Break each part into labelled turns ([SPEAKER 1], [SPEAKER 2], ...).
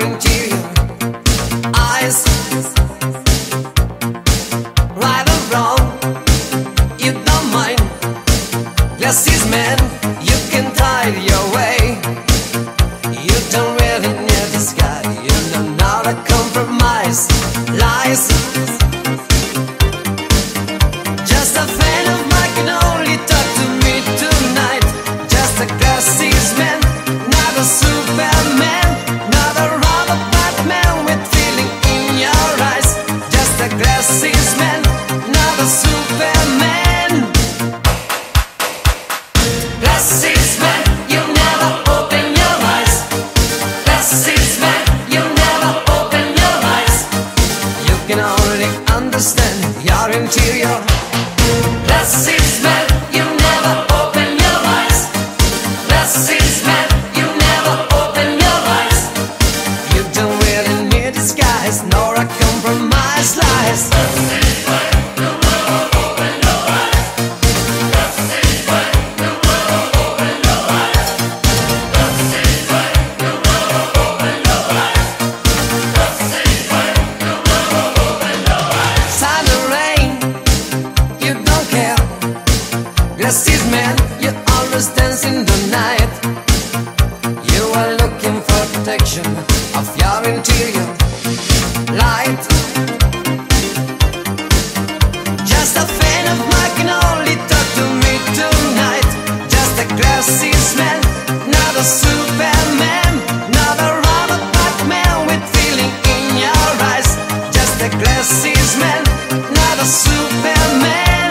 [SPEAKER 1] interior eyes. Right or wrong, you don't mind. Glasses man, you can hide your way. You don't really need this guy. You don't know how to compromise. Lies. Just a fan of mine can only talk to me tonight. Just a glasses man, not a Superman, not a rubber Batman with feeling in your eyes. Just a glasses man, not a Superman. Glasses man, you never open your eyes. Glasses man, you never open your eyes. You can only understand your interior. Glasses man, you never open your eyes. Glasses man, you never open your eyes. You don't really need disguise nor a compromise lies. Glasses man, you never open your eyes. Glasses man, you never open your eyes. Glasses man, you never open your eyes. Glasses man, you never open your eyes. Sun or rain, you don't care. Glasses man, you always dance in the night. You are looking for protection of your interior light. Just a fan of mine can only talk to me tonight. Just a glasses man, not a Superman, not a rubber Batman with feeling in your eyes. Just a glasses man, not a Superman.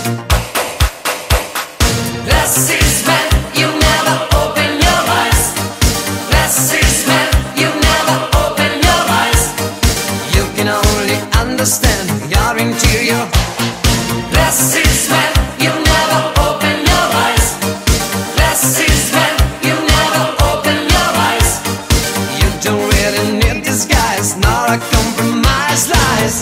[SPEAKER 1] Glasses man, you never open your eyes. Glasses man, you never open your eyes. You can only understand your interior. Glasses man, you never open your eyes. Glasses man, you never open your eyes. You don't really need disguise nor a compromise lies.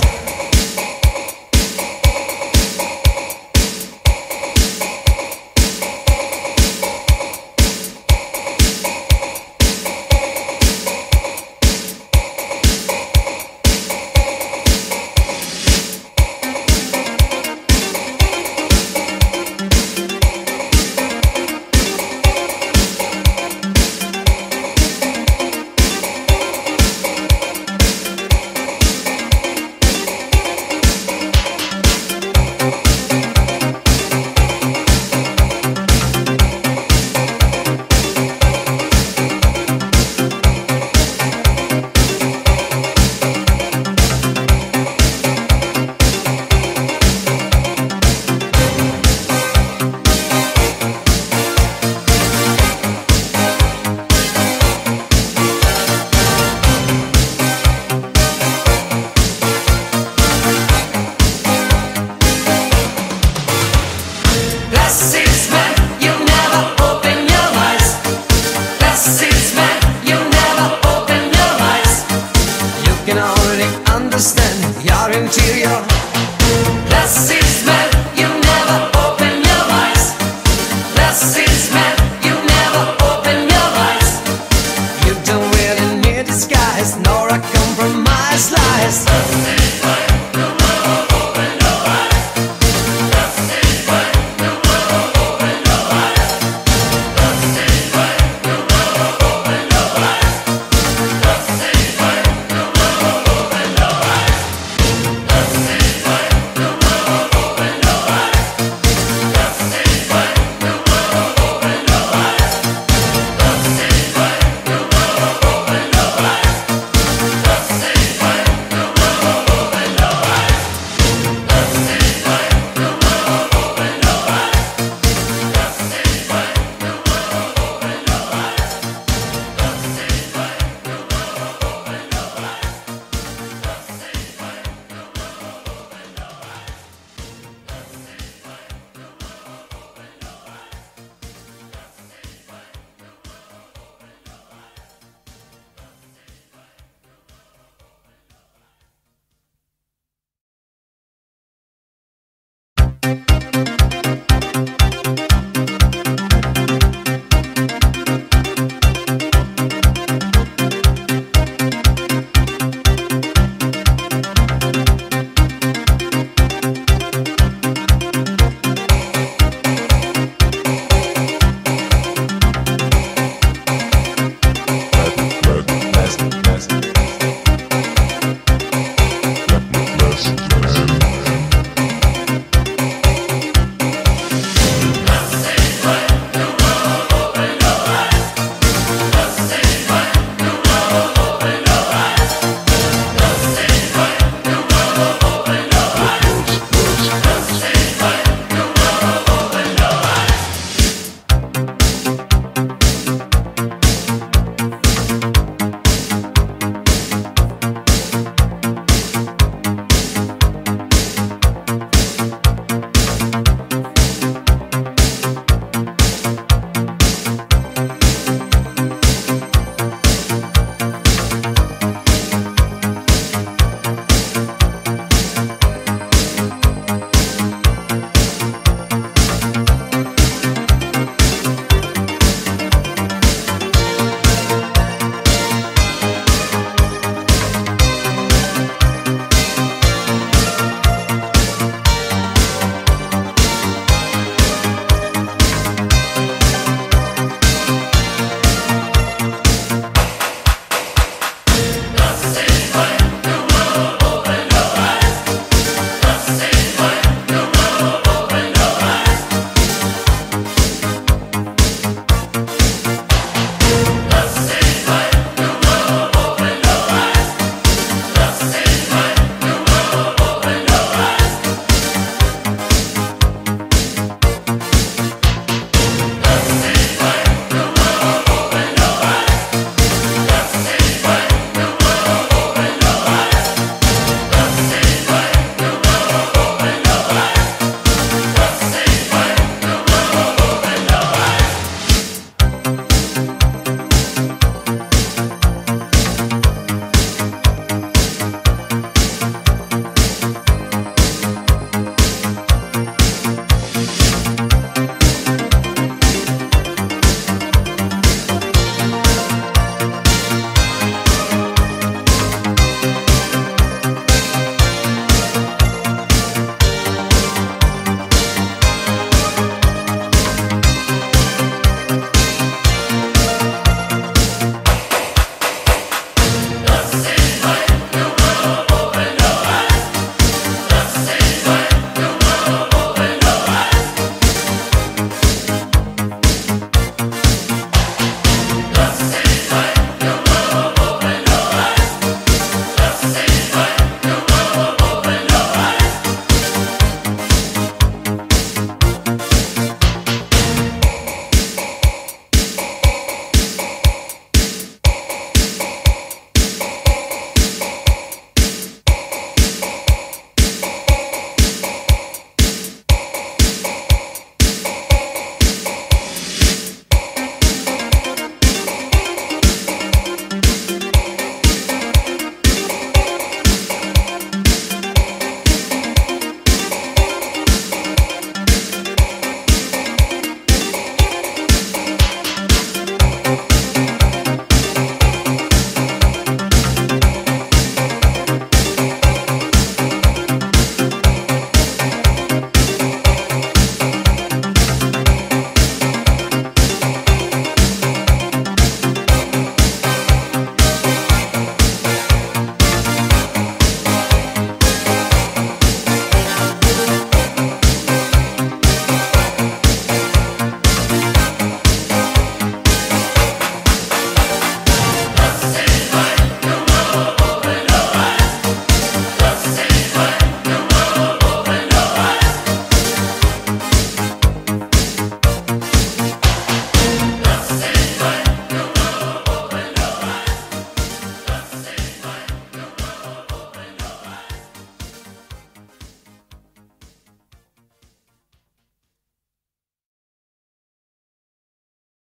[SPEAKER 1] Glasses man, you never open your eyes. Glasses man, you never open your eyes. You can only understand your interior. Glasses man, you never open your eyes. Glasses man, you never open your eyes. You don't really need disguise nor a compromise lies.